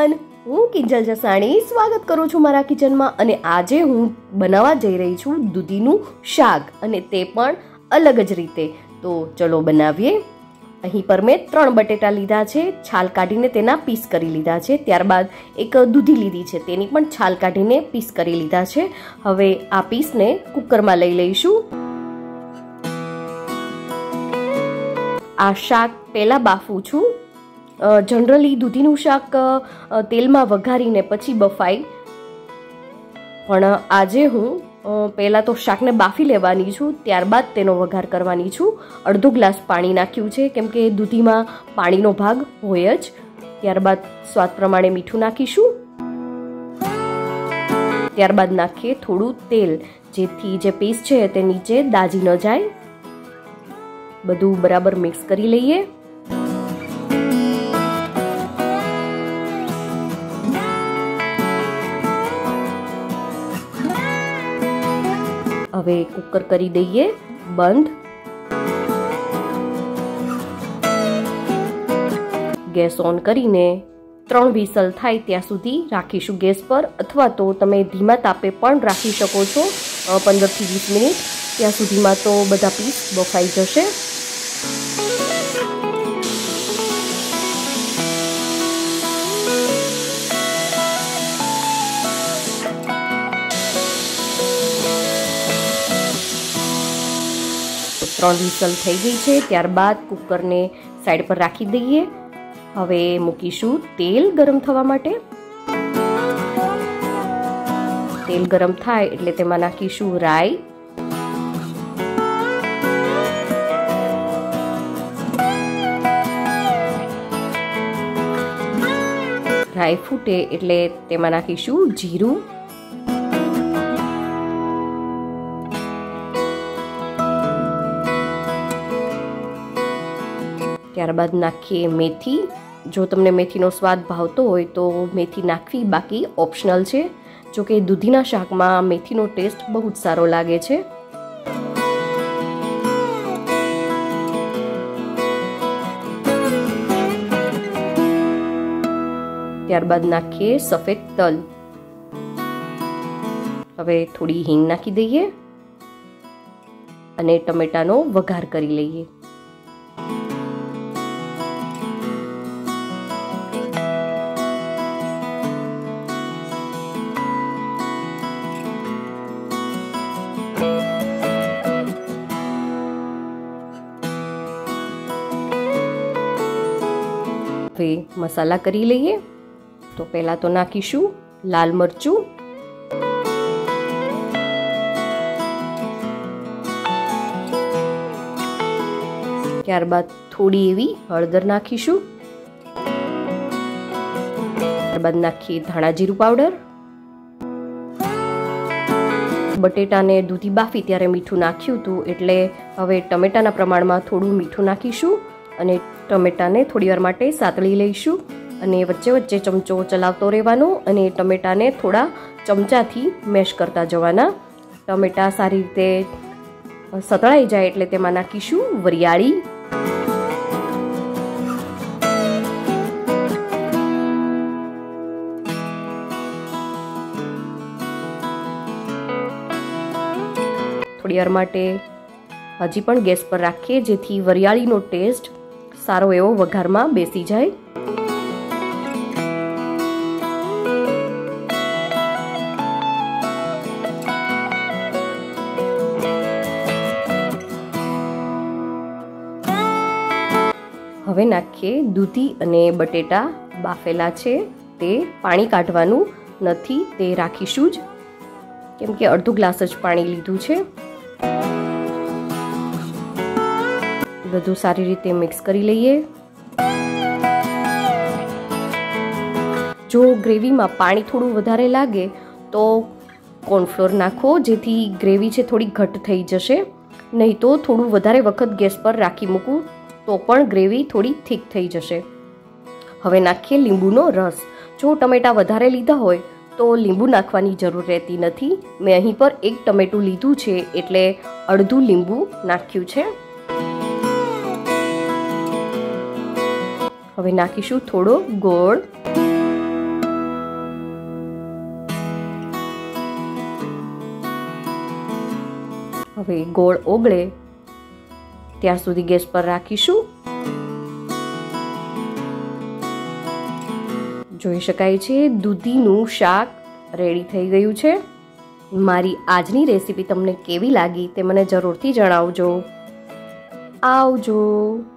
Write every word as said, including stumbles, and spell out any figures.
Everyone, હું કિંજલ જસાણી સ્વાગત કરું છું મારા કિચનમાં. અને આજે હું બનાવવા જઈ રહી છું દૂધીનું શાક, અને તે પણ અલગ જ રીતે. તો ચલો બનાવીએ. અહીં પર મેં ત્રણ બટેટા લીધા છે, છાલ કાઢીને તેના પીસ કરી લીધા છે. ત્યારબાદ એક દૂધી લીધી છે, તેની પણ છાલ કાઢીને પીસ કરી લીધા છે. હવે આ પીસને કુકરમાં લઈ લઈશું. આ શાક પહેલાં બાફું છું. જનરલી દૂધીનું શાક તેલમાં વઘારીને પછી બફાય, પણ આજે હું પહેલાં તો શાકને બાફી લેવાની છું, ત્યારબાદ તેનો વઘાર કરવાની છું. અડધો ગ્લાસ પાણી નાખ્યું છે, કેમ કે દૂધીમાં પાણીનો ભાગ હોય જ. ત્યારબાદ સ્વાદ પ્રમાણે મીઠું નાખીશું. ત્યારબાદ નાખીએ થોડું તેલ, જેથી જે પીસ છે તે નીચે દાજી ન જાય. બધું બરાબર મિક્સ કરી લઈએ. હવે કુકર કરી દઈએ બંધ. ગેસ ઓન કરીને ત્રણ વિસલ થાય ત્યાં સુધી રાખીશું ગેસ પર, અથવા તો તમે ધીમા તાપે પણ રાખી શકો છો પંદર થી વીસ મિનિટ. ત્યાં સુધીમાં તો બધા પીસ બફાઈ જશે. ત્રણ વિસલ થઈ ગઈ છે. ત્યારબાદ કુકરને સાઈડ પર રાખી દઈએ. હવે મૂકીશું તેલ ગરમ થવા માટે. તેલ ગરમ થાય એટલે તેમાં નાખીશું રાઈ. રાઈ ફૂટે એટલે તેમાં નાખીશું જીરું. ત્યારબાદ નાખીએ મેથી. જો તમને મેથીનો સ્વાદ ભાવતો હોય તો મેથી નાખવી, બાકી ઓપ્શનલ છે. જો કે દૂધીના શાકમાં મેથીનો ટેસ્ટ બહુ જ સારો લાગે છે. ત્યારબાદ નાખીએ સફેદ તલ. હવે થોડી હિંગ નાખી દઈએ અને ટમેટાનો વઘાર કરી લઈએ. હવે મસાલા કરી લઈએ. તો પહેલા તો નાખીશું લાલ મરચું, ત્યારબાદ થોડી એવી હળદર નાખીશું. ત્યારબાદ નાખીએ ધાણા જીરું પાવડર. બટેટાને દૂધી બાફી ત્યારે મીઠું નાખ્યું હતું, એટલે હવે ટમેટાના પ્રમાણમાં થોડું મીઠું નાખીશું અને ટમેટાને થોડી વાર માટે સાતળી લઈશું. અને વચ્ચે વચ્ચે ચમચો ચલાવતો રહેવાનો અને ટમેટાને થોડા ચમચાથી મેશ કરતા જવાના. ટમેટા સારી રીતે સતળાઈ જાય એટલે તેમાં નાખીશું વરિયાળી. થોડી વાર માટે હજી પણ ગેસ પર રાખીએ, જેથી વરિયાળીનો ટેસ્ટ સારો એવો વઘારમાં બેસી જાય. હવે નાખીએ દૂધી અને બટેટા બાફેલા છે તે. પાણી કાઢવાનું નથી, તે રાખીશું જ, કેમ કે અડધો ગ્લાસ જ પાણી લીધું છે. બધું સારી રીતે મિક્સ કરી લઈએ. જો ગ્રેવીમાં પાણી થોડું વધારે લાગે તો કોર્નફ્લોર નાખો, જેથી ગ્રેવી છે થોડી ઘટ થઈ જશે. નહીં તો થોડું વધારે વખત ગેસ પર રાખી મૂકું તો પણ ગ્રેવી થોડી થીક થઈ જશે. હવે નાખીએ લીંબુનો રસ. જો ટમેટા વધારે લીધા હોય તો લીંબુ નાખવાની જરૂર રહેતી નથી. મેં અહીં પર એક ટમેટું લીધું છે, એટલે અડધું લીંબુ નાખ્યું છે. હવે નાખીશું થોડો ગોળ. હવે ગોળ ઓગળે ત્યાં સુધી ગેસ પર રાખીશું. જોઈ શકાય છે દૂધીનું શાક રેડી થઈ ગયું છે. મારી આજની રેસીપી તમને કેવી લાગી તે મને જરૂરથી જણાવજો. આવજો.